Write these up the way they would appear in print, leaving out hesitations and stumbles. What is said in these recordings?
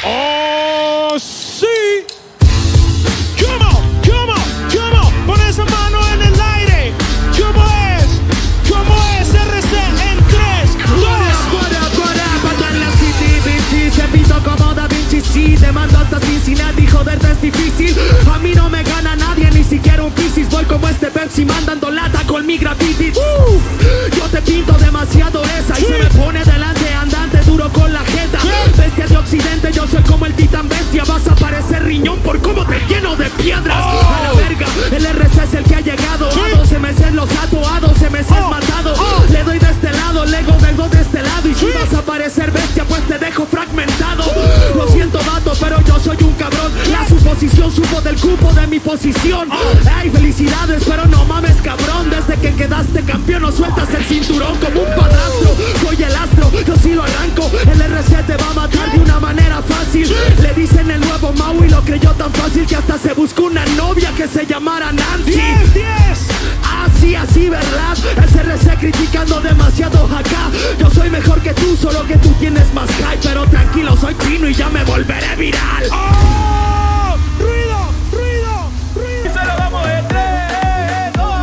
¡Oh, sí! ¡Come on! ¡Come on! ¡Come on! ¡Pon esa mano en el aire! ¿Cómo es? ¿Cómo es? RC en 3, 2. Pato en las Kitty se pito como Da Vinci. Sí, te mando hasta Cincinnati, joderte es difícil. A mí no me gana nadie, ni siquiera un Piscis. Voy como este Pepsi mandando lata con mi graffiti. Yo te pinto demasiado esa y se me pone delante andante duro con la jeta. Bestia de occidente, yo soy como el titán bestia. Vas a parecer riñón por cómo te lleno de piedras. A la verga, el RC es el que ha llegado. A 12 meses los ato, a 12 meses matado. Le doy de este lado, Lego vengo de este lado. Y si vas a parecer bestia, pues te dejo fragmentado. Lo siento, vato, pero yo soy un cabrón. La suposición supo del cupo de mi posición. Ay, felicidades, pero no mames, cabrón. Desde que quedaste campeón no sueltas el cinturón como un padrastro. Soy el astro, yo sí lo arranco. El RC te va a matar de una manera fácil. Le dicen el nuevo Mau y lo creyó tan fácil que hasta se buscó una novia que se llamara Nancy. 10. Así, ¿verdad? El CRC criticando demasiado acá. Yo soy mejor que tú, solo que tú tienes más hype. Pero tranquilo, soy chino y ya me volveré viral. ¡Oh! ¡Ruido! Y se lo damos de 3, 2,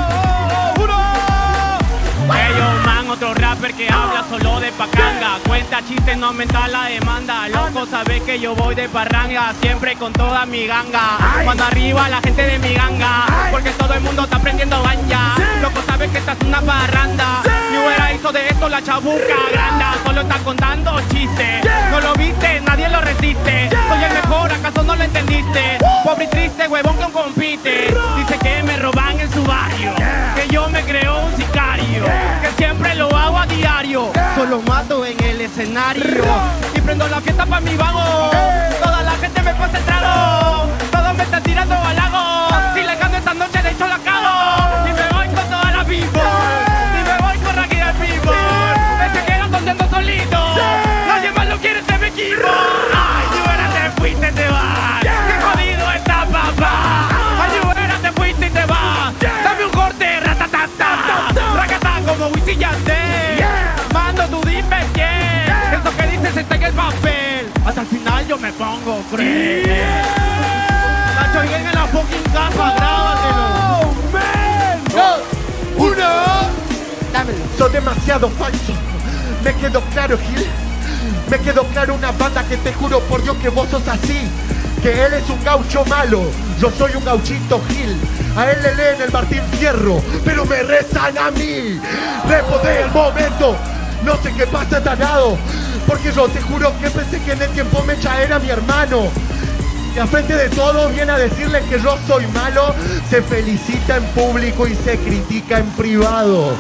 1. Ellos man, otro rapper que habla solo de pacanga. Cuenta chistes, no aumenta la demanda. Loco, sabes que yo voy de parranga, siempre con toda mi ganga. Cuando arriba la gente de mi ganga, porque todo el mundo está prendiendo ganja. Loco, sabes que esta es una parranda. Mi hubiera hizo de esto la chabuca granda. Solo está contando chistes. No lo viste, nadie lo resiste. Soy el mejor, ¿acaso no lo entendiste? Pobre y triste, huevón que compite. Dice que me roban en su barrio, que yo me creo un sicario, que siempre lo hago a diario. Solo mato en el escenario y prendo la fiesta pa' mi vago. Toda la gente me pasa el trago, todos me están tirando al lago. Si le gano esta noche de hecho la cago. Y me voy con toda la people, y me voy con Raggy del people. Me quedo contento solito, nadie más lo quiere este mi equipo. Ay, Lluvera, te fuiste, te vas. Qué jodido está papá. Ay, Lluvera, te fuiste y te vas. Dame un corte, ratatata, racatá como Wisin y Yandel. Mando, tú dime quién. Eso que dices está en el papel. Hasta el final yo me pongo cruel. Nacho, lleguen en la fucking casa, grábatelo. 2, 1. Dámelo. Sos demasiado falso. Me quedó claro, Gil. Me quedó claro una banda que te juro por Dios que vos sos así. Que él es un gaucho malo, yo soy un gauchito Gil. A él le leen el Martín Fierro, pero me rezan a mí. Repodé el momento, no sé qué pasa tarado. Porque yo te juro que pensé que en el tiempo Mecha era mi hermano. Y a frente de todo viene a decirle que yo soy malo. Se felicita en público y se critica en privado.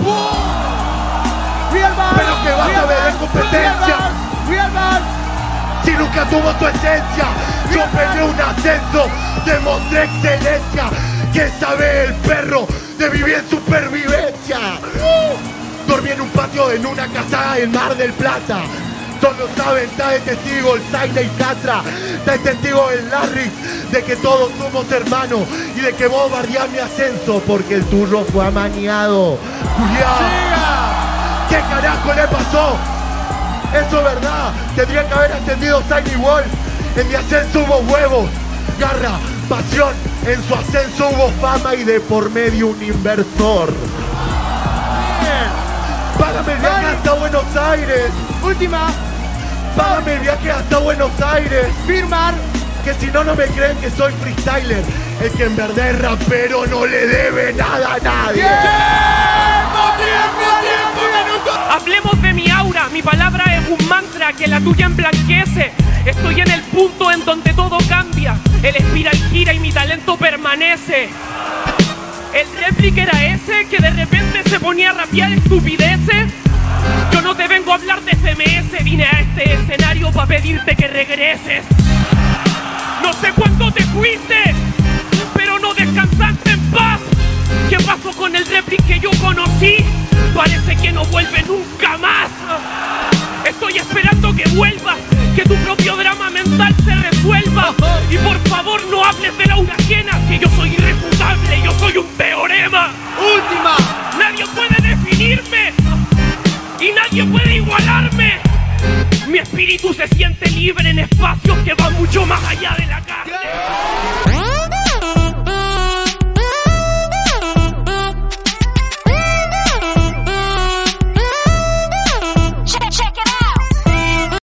Pero que vas a ver en competencia. Si nunca tuvo tu esencia, yo peleé un ascenso, demostré excelencia. ¿Quién sabe el perro de vivir en supervivencia? Dormí en un patio en una casa en Mar del Plata. Solo saben, está de testigo el Zaire y Catra. Está de testigo el Larry de que todos somos hermanos y de que vos bardeás mi ascenso porque el tuyo fue amañado. ¡Julián! ¿Qué carajo le pasó? Eso es verdad, tendría que haber ascendido Tiny Wolf. En mi ascenso hubo huevos, garra, pasión. En su ascenso hubo fama y de por medio un inversor. Págame el viaje hasta Buenos Aires. Última. Págame el viaje hasta Buenos Aires. Firmar. Que si no, no me creen que soy freestyler. El que en verdad es rapero no le debe nada a nadie. Hablemos de mi aura, mi palabra es un mantra que la tuya emblanquece. Estoy en el punto en donde todo cambia, el espiral gira y mi talento permanece. El réplica era ese que de repente se ponía a rapear estupideces. Yo no te vengo a hablar de CMS, vine a este escenario para pedirte que regreses. No sé cuándo te fuiste, pero no descansaste en paz. ¿Qué pasó con el réplica que yo conocí? Parece que no vuelve nunca más. Estoy esperando que vuelvas, que tu propio drama mental se resuelva. Y por favor no hables de la aura ajena, que yo soy irrefutable, yo soy un teorema. Última. Nadie puede definirme y nadie puede igualarme. Mi espíritu se siente siente libre en espacios que van mucho más allá de la calle.